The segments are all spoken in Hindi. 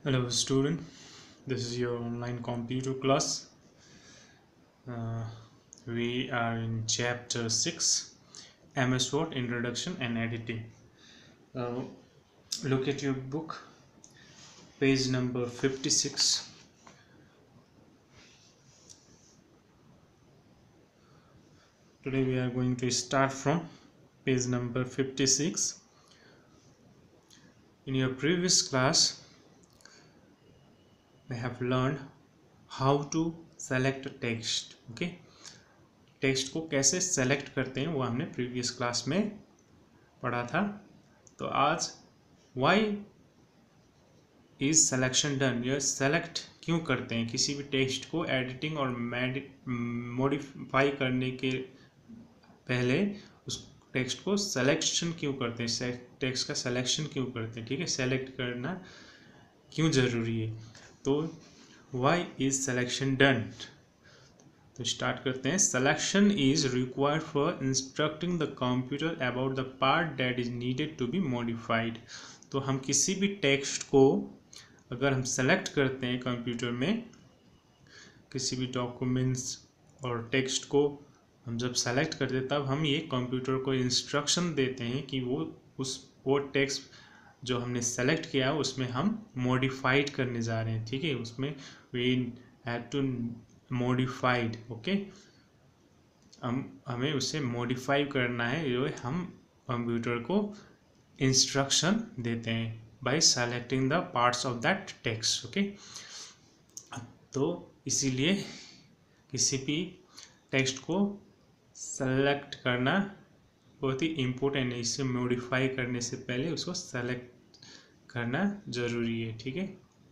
Hello student, this is your online computer class. Uh, we are in chapter 6 MS Word Introduction and Editing. Uh, Look at your book, page number 56. Today we are going to start from page number 56. In your previous class we have learned how to select text. Okay, text को कैसे सेलेक्ट करते हैं वो हमने प्रीवियस क्लास में पढ़ा था. तो आज वाई इज सिलेक्शन डन, यह सेलेक्ट क्यों करते हैं किसी भी टेक्स्ट को एडिटिंग और मॉडिफाई करने के पहले उस टेक्स्ट को सिलेक्शन क्यों करते हैं, टेक्स्ट का सिलेक्शन क्यों करते हैं. ठीक है, सेलेक्ट करना क्यों ज़रूरी है. तो वाई इज सिलेक्शन डन. तो स्टार्ट करते हैं. Selection is required for instructing the computer about the part that is needed to be modified. तो हम किसी भी टेक्स्ट को अगर हम सेलेक्ट करते हैं कंप्यूटर में, किसी भी डॉक्यूमेंट्स और टेक्स्ट को हम जब सेलेक्ट करते हैं तब हम ये कंप्यूटर को इंस्ट्रक्शन देते हैं कि वो टेक्स्ट जो हमने सेलेक्ट किया उसमें हम मॉडिफाइड करने जा रहे हैं. ठीक है, उसमें we have to modified. Okay, हमें उसे मॉडिफाई करना है, जो हम कंप्यूटर को इंस्ट्रक्शन देते हैं by selecting the parts of that text. Okay, तो इसीलिए किसी भी टेक्स्ट को सेलेक्ट करना बहुत ही इम्पोर्टेंट है. इसे मॉडिफाई करने से पहले उसको सेलेक्ट करना ज़रूरी है. ठीक है,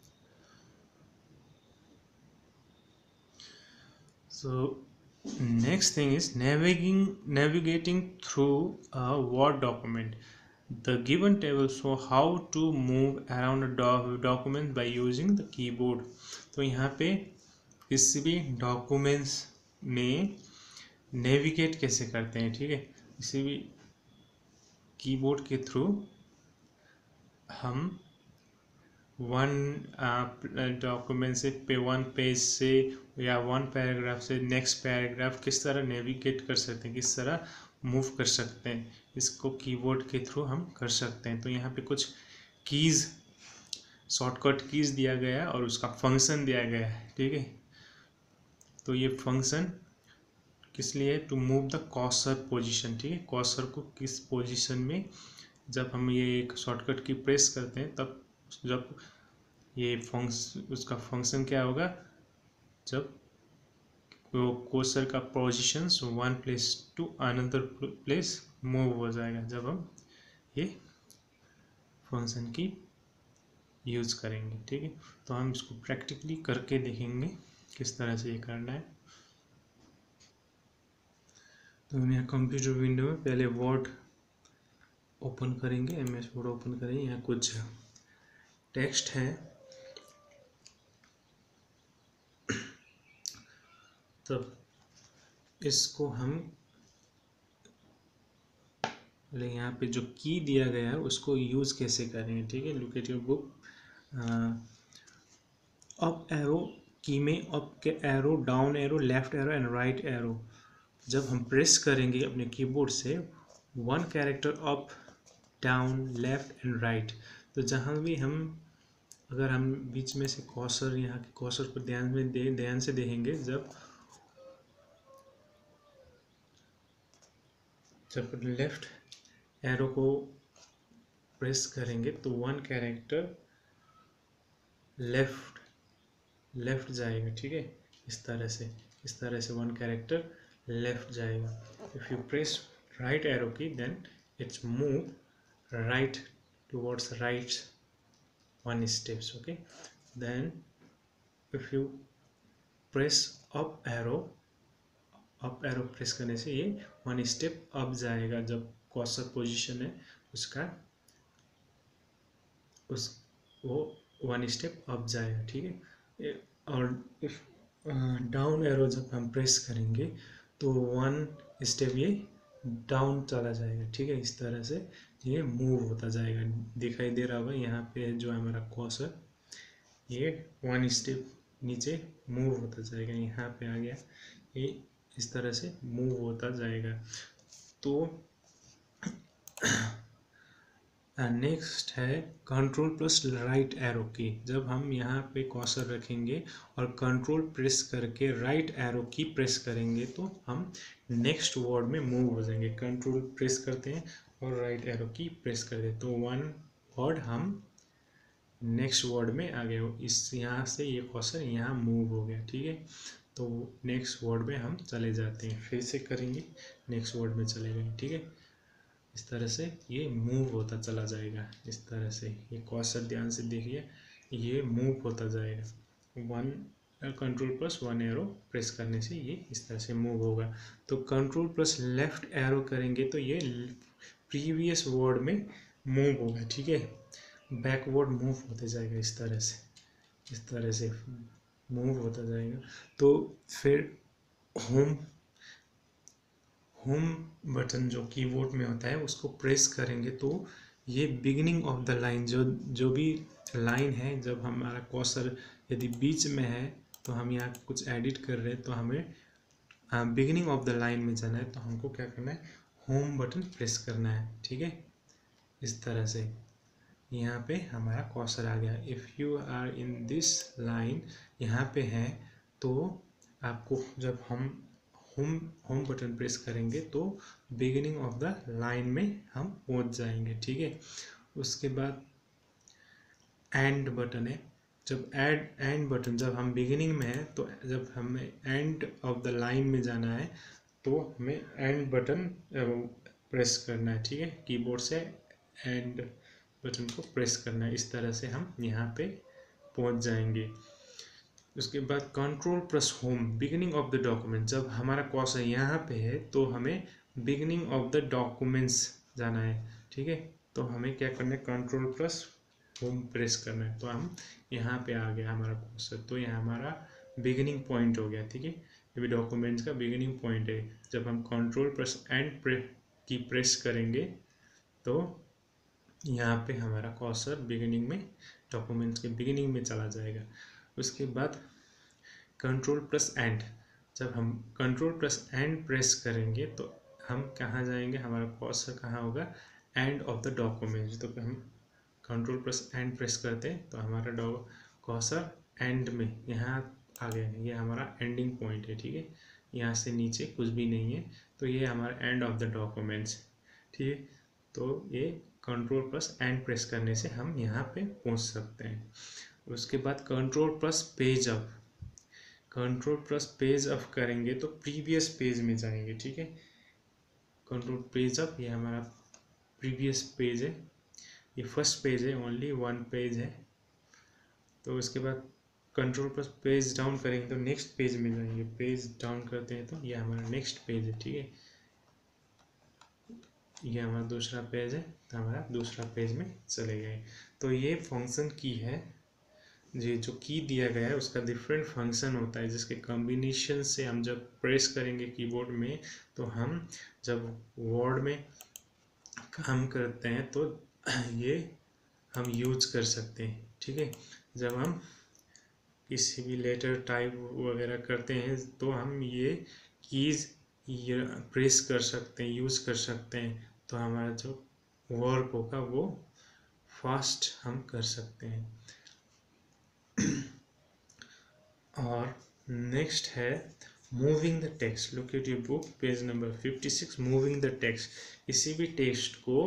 so next thing is navigating through a Word document. The given table show how to move around a document by using the keyboard. तो यहाँ पे किसी भी डॉक्यूमेंट्स में नेविगेट कैसे करते हैं. ठीक है, किसी भी कीबोर्ड के थ्रू हम वन डॉक्यूमेंट से वन पेज से या वन पैराग्राफ से नेक्स्ट पैराग्राफ किस तरह नेविगेट कर सकते हैं, किस तरह मूव कर सकते हैं, इसको कीबोर्ड के थ्रू हम कर सकते हैं. तो यहाँ पे कुछ कीज़, शॉर्टकट कीज़ दिया गया है और उसका फंक्शन दिया गया है. ठीक है, तो ये फंक्शन किस लिए, to move the cursor position. ठीक है, कर्सर को किस पोजीशन में जब हम ये एक शॉर्टकट की प्रेस करते हैं तब जब ये उसका फंक्शन क्या होगा, जब वो कर्सर का position one place to another place move हो जाएगा, जब हम ये फंक्शन की यूज़ करेंगे. ठीक है, तो हम इसको प्रैक्टिकली करके देखेंगे किस तरह से ये करना है. तो हम यहाँ कंप्यूटर विंडो में पहले वर्ड ओपन करेंगे, MS वर्ड ओपन करेंगे. यहाँ कुछ टेक्स्ट है, तब इसको हम यहाँ पे जो की दिया गया है उसको यूज़ कैसे करेंगे. ठीक है, look at your book. Up arrow key में अप के arrow, down arrow, left arrow and right arrow जब हम प्रेस करेंगे अपने कीबोर्ड से, one character up, down, left and right. तो जहाँ भी हम अगर हम बीच में से कर्सर, यहाँ के कर्सर को ध्यान से देखेंगे, जब लेफ्ट एरो को प्रेस करेंगे तो वन कैरेक्टर लेफ्ट जाएगा. ठीक है, इस तरह से वन कैरेक्टर लेफ्ट जाएगा. If you press right arrow key then it's move right towards right one steps. Okay, then if you press up arrow press करने से ये वन स्टेप अप जाएगा. जब कर्सर पोजीशन है उसका वो वन स्टेप अप जाएगा. ठीक है, और इफ डाउन एरो जब हम प्रेस करेंगे तो वन स्टेप ये डाउन चला जाएगा. ठीक है, इस तरह से ये मूव होता जाएगा. दिखाई दे रहा होगा यहाँ पे जो हमारा कर्सर ये 1 स्टेप नीचे मूव होता जाएगा, यहाँ पे आ गया, ये इस तरह से मूव होता जाएगा। तो नेक्स्ट है कंट्रोल प्लस राइट एरो की। जब हम यहाँ पे कर्सर रखेंगे और कंट्रोल प्रेस करके राइट एरो की प्रेस करेंगे तो हम नेक्स्ट वर्ड में मूव हो जाएंगे। कंट्रोल प्रेस करते हैं और राइट एरो की प्रेस करते हैं तो वन वर्ड हम नेक्स्ट वर्ड में आ गए। इस यहाँ से ये कर्सर यहाँ मूव हो गया, ठीक है। तो नेक्स्ट वर्ड में हम चले जाते हैं, फिर से करेंगे, नेक्स्ट वर्ड में चले गए, ठीक है। इस तरह से ये मूव होता चला जाएगा। इस तरह से ये कर्सर ध्यान से देखिए, ये मूव होता जाएगा। One control plus one arrow press करने से ये इस तरह से मूव होगा। तो कंट्रोल प्लस लेफ्ट एरो करेंगे तो ये प्रीवियस वर्ड में मूव होगा, ठीक है। बैकवर्ड मूव होते जाएगा, इस तरह से मूव होता जाएगा। तो फिर होम बटन जो कीबोर्ड में होता है उसको प्रेस करेंगे तो ये बिगिनिंग ऑफ द लाइन, जो भी लाइन है, जब हमारा कर्सर यदि बीच में है तो हम यहाँ कुछ एडिट कर रहे हैं तो हमें बिगिनिंग ऑफ द लाइन में जाना है, तो हमको क्या करना है, होम बटन प्रेस करना है, ठीक है। इस तरह से यहाँ पे हमारा कर्सर आ गया। If you are in this line, यहाँ पे है तो आपको जब हम होम बटन प्रेस करेंगे तो बिगिनिंग ऑफ द लाइन में हम पहुंच जाएंगे, ठीक है। उसके बाद एंड बटन है। जब एंड बटन जब हम बिगिनिंग में है तो जब हमें एंड ऑफ द लाइन में जाना है तो हमें एंड बटन प्रेस करना है, ठीक है। कीबोर्ड से एंड बटन को प्रेस करना है। इस तरह से हम यहाँ पे पहुँच जाएंगे। उसके बाद control plus home beginning of the document. जब हमारा कर्सर यहाँ पे है तो हमें बिगिनिंग ऑफ द डॉक्यूमेंट्स जाना है, ठीक है। तो हमें क्या करना है, कंट्रोल प्लस होम प्रेस करना है। तो हम यहाँ पे आ गया हमारा कर्सर, तो यहाँ हमारा बिगिनिंग पॉइंट हो गया, ठीक है। ये भी डॉक्यूमेंट्स का बिगिनिंग पॉइंट है। जब हम control plus end key press करेंगे तो यहाँ पे हमारा कर्सर बिगिनिंग में, डॉक्यूमेंट्स के बिगिनिंग में चला जाएगा। उसके बाद कंट्रोल प्लस एंड, जब हम कंट्रोल प्लस एंड प्रेस करेंगे तो हम कहाँ जाएंगे, हमारा कर्सर कहाँ होगा, एंड ऑफ द डॉक्यूमेंट्स। तो हम कंट्रोल प्लस एंड प्रेस करते हैं तो हमारा कर्सर एंड में यहाँ आ गया है। ये हमारा एंडिंग पॉइंट है, ठीक है। यहाँ से नीचे कुछ भी नहीं है, तो ये हमारा एंड ऑफ द डॉक्यूमेंट्स, ठीक है। तो ये कंट्रोल प्लस एंड प्रेस करने से हम यहाँ पे पहुँच सकते हैं। उसके बाद control plus page up, control plus page up करेंगे तो प्रीवियस पेज में जाएंगे, ठीक है। कंट्रोल पेज अप, ये हमारा प्रीवियस पेज है, ये फर्स्ट पेज है, ओनली वन पेज है। तो उसके बाद कंट्रोल प्लस पेज डाउन करेंगे तो नेक्स्ट पेज में जाएंगे। पेज डाउन करते हैं तो ये हमारा नेक्स्ट पेज है, ठीक है। ये हमारा दूसरा पेज है, तो हमारा दूसरा पेज में चले गए। तो ये फंक्शन की है, ये जो की दिया गया है उसका डिफरेंट फंक्शन होता है, जिसके कॉम्बिनेशन से हम जब प्रेस करेंगे कीबोर्ड में तो हम जब वर्ड में काम करते हैं तो ये हम यूज कर सकते हैं, ठीक है। जब हम किसी भी लेटर टाइप वगैरह करते हैं तो हम ये कीज़ ये प्रेस कर सकते हैं, यूज़ कर सकते हैं, तो हमारा जो वर्क होगा वो फास्ट हम कर सकते हैं। और नेक्स्ट है moving the text. Look at your book page number 56, moving the text. किसी भी टेक्स्ट को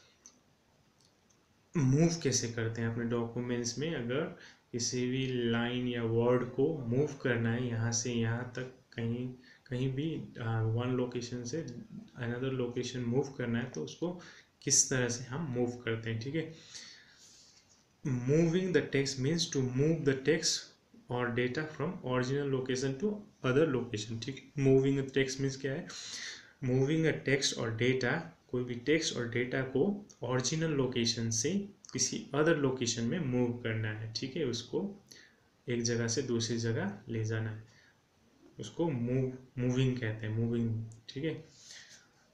मूव कैसे करते हैं अपने डॉक्यूमेंट्स में। अगर किसी भी लाइन या वर्ड को मूव करना है यहाँ से यहाँ तक, कहीं भी वन लोकेशन से अनदर लोकेशन मूव करना है तो उसको किस तरह से हम मूव करते हैं, ठीक है। Moving the text means to move the text और data from original location to other location, ठीक है। मूविंग अ टेक्स्ट मीन्स क्या है, मूविंग अ टेक्स्ट और डेटा, कोई भी टेक्स्ट और डेटा को ओरिजिनल लोकेशन से किसी अदर लोकेशन में मूव करना है, ठीक है। उसको एक जगह से दूसरी जगह ले जाना है, उसको मूविंग कहते हैं, मूविंग, ठीक है।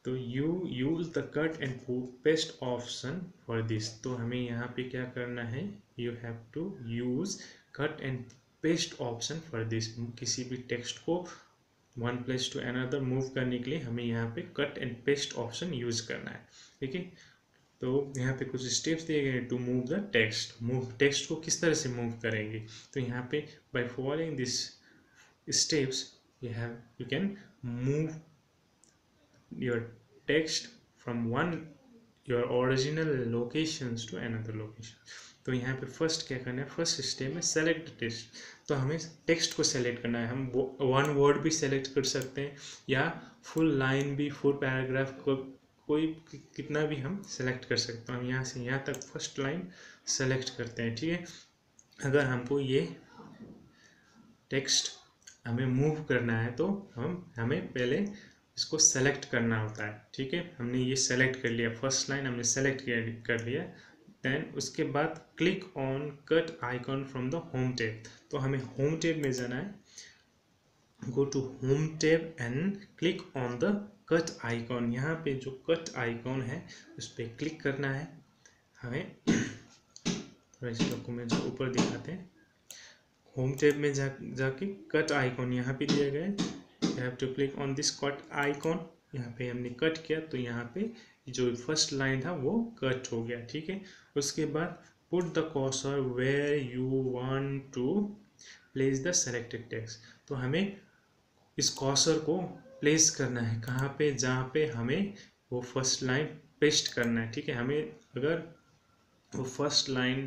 तो you use the cut and paste option for this. तो हमें यहाँ पे क्या करना है, you have to use cut and paste option for this. किसी भी टेक्स्ट को one place to another move करने के लिए हमें यहाँ पे cut and paste option use करना है, ठीक है। तो यहाँ पे कुछ स्टेप्स दिए गए to move the text. Move text को किस तरह से मूव करेंगे, तो यहाँ पे by following this steps you can move your text from one your original locations to another location। तो यहाँ पे फर्स्ट क्या करना है, फर्स्ट स्टेप में सेलेक्ट टेक्स्ट। तो हमें टेक्स्ट को सेलेक्ट करना है। हम वन वर्ड भी सेलेक्ट कर सकते हैं या फुल लाइन भी, फुल पैराग्राफ को कोई कितना भी हम सेलेक्ट कर सकते हैं। हम यहाँ से यहाँ तक फर्स्ट लाइन सेलेक्ट करते हैं, ठीक है। अगर हमको ये टेक्स्ट हमें मूव करना है तो हमें पहले इसको सेलेक्ट करना होता है, ठीक है। हमने ये सेलेक्ट कर लिया, फर्स्ट लाइन हमने सेलेक्ट कर लिया। देन उसके बाद click on cut icon from the home tab. तो हमें होम टैब में जाना है, go to home tab and click on the cut icon. यहाँ पे जो कट आइकॉन है उस पर क्लिक करना है हमें। थोड़ा इस डॉक्यूमेंट को ऊपर दिखाते हैं। होम टैब में जाके कट आइकॉन यहाँ पे दिया गया है, you have to click on this cut icon. यहाँ पे हमने कट किया तो यहाँ पे जो फर्स्ट लाइन था वो कट हो गया, ठीक है। उसके बाद put the cursor where you want to place the selected text. तो हमें इस कर्सर को प्लेस करना है कहाँ पे, जहाँ पे हमें वो फर्स्ट लाइन पेस्ट करना है, ठीक है। हमें अगर वो फर्स्ट लाइन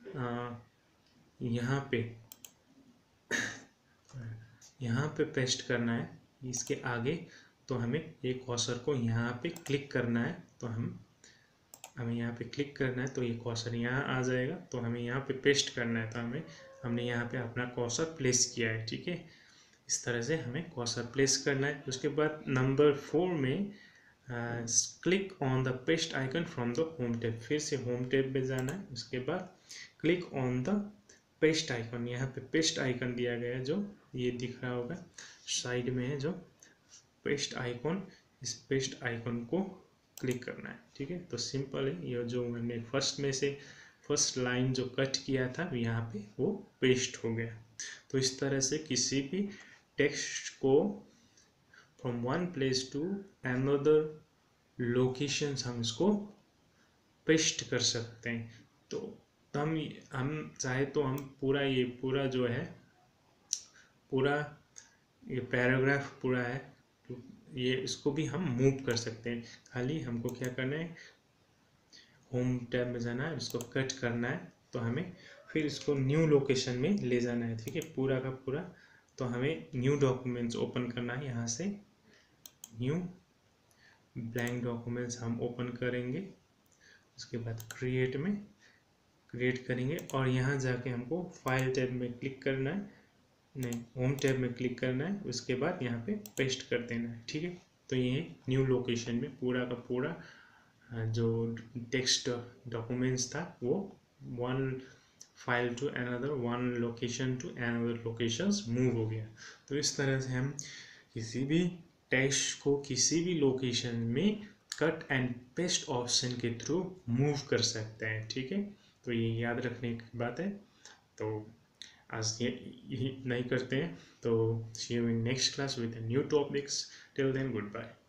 यहाँ पे पेस्ट करना है इसके आगे, तो हमें एक कर्सर को यहाँ पे क्लिक करना है। तो हमें यहाँ पे क्लिक करना है तो ये कर्सर यहाँ आ जाएगा। तो हमें यहाँ पे पेस्ट करना है, तो हमने यहाँ पे अपना कर्सर प्लेस किया है, ठीक है। इस तरह से हमें कर्सर प्लेस करना है। उसके बाद नंबर 4 में click on the paste icon from the home tab. फिर से होम टैब में जाना है। उसके बाद click on the paste icon. यहाँ पे पेस्ट आइकन दिया गया है, जो ये दिख रहा होगा साइड में है जो पेस्ट आइकन। इस पेस्ट आइकन को क्लिक करना है, ठीक है। तो सिंपल है, ये जो मैंने फर्स्ट लाइन जो कट किया था यहाँ पे वो पेस्ट हो गया। तो इस तरह से किसी भी टेक्स्ट को from one place to another location हम इसको पेस्ट कर सकते हैं। तो हम चाहे तो हम पूरा जो है पूरा ये पैराग्राफ पूरा है, तो ये इसको भी हम मूव कर सकते हैं। खाली हमको क्या करना है, होम टैब में जाना है, इसको कट करना है। तो हमें फिर इसको न्यू लोकेशन में ले जाना है, ठीक है, पूरा का पूरा। तो हमें न्यू डॉक्यूमेंट्स ओपन करना है। यहाँ से न्यू ब्लैंक डॉक्यूमेंट्स हम ओपन करेंगे। उसके बाद क्रिएट करेंगे और यहाँ जाके हमको फाइल टैब में क्लिक करना है, नहीं होम टैब में क्लिक करना है। उसके बाद यहाँ पे पेस्ट कर देना है, ठीक है। तो ये न्यू लोकेशन में पूरा का पूरा जो टेक्स्ट डॉक्यूमेंट्स था वो one file to another, one location to another locations move हो गया। तो इस तरह से हम किसी भी टेक्स्ट को किसी भी लोकेशन में कट एंड पेस्ट ऑप्शन के थ्रू मूव कर सकते हैं, ठीक है। तो ये याद रखने की बात है। तो आज यही नहीं करते हैं, तो see you in next class with new topics. Till then good bye.